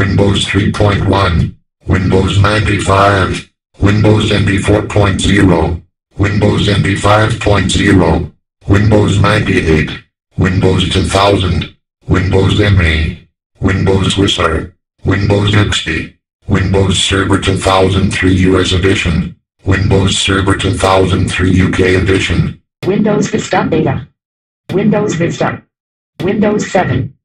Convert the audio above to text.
Windows 3.1, Windows 95, Windows NT 4.0, Windows NT 5.0, Windows 98, Windows 2000, Windows ME, Windows Whistler, Windows XP, Windows Server 2003 US Edition, Windows Server 2003 UK Edition, Windows Vista Beta, Windows Vista, Windows 7.